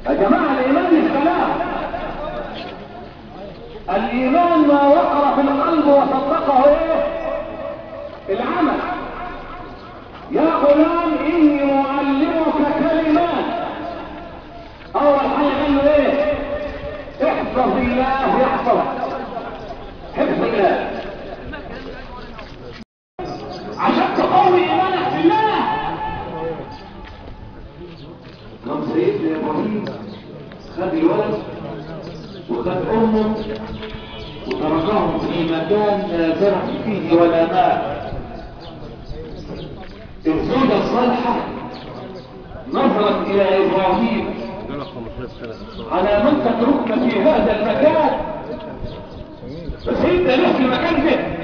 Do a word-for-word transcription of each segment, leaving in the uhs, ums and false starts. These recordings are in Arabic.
يا جماعة الإيمان مش كلام، الإيمان ما وقر في القلب وصدقه إيه؟ العمل. يا غلام إني أعلمك كلمات. أول حاجة قال له إيه؟ احفظ الله يحفظك. حفظ الله عشان تقوي إيمانك بالله. كم سيدنا إبراهيم خد الولد وخد أمه وتركهم في مكان لا زرع فيه ولا ماء. الزوجة الصالحة نظرت إلى إبراهيم على من تتركنا في هذا المكان، فسيدنا له في المكان ده.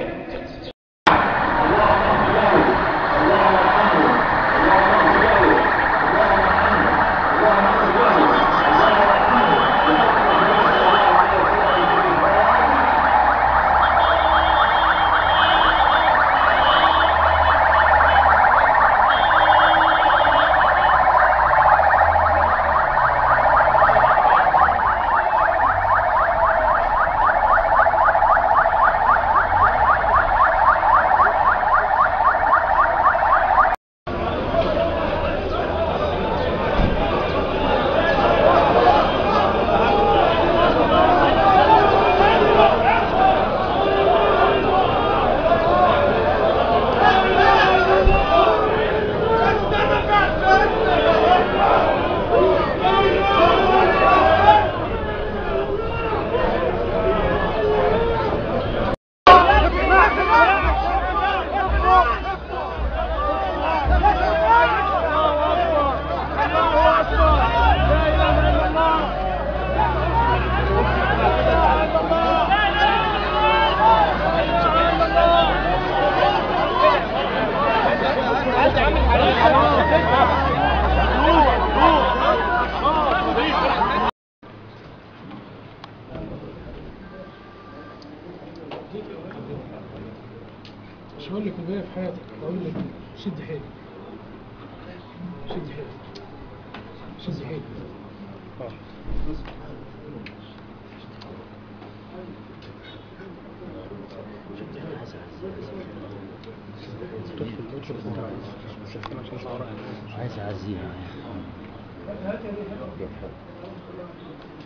مش هقول لك الباقي في حياتك، هقول لك شد حيلك شد حيلك شد حيلك. عايز اعزيها.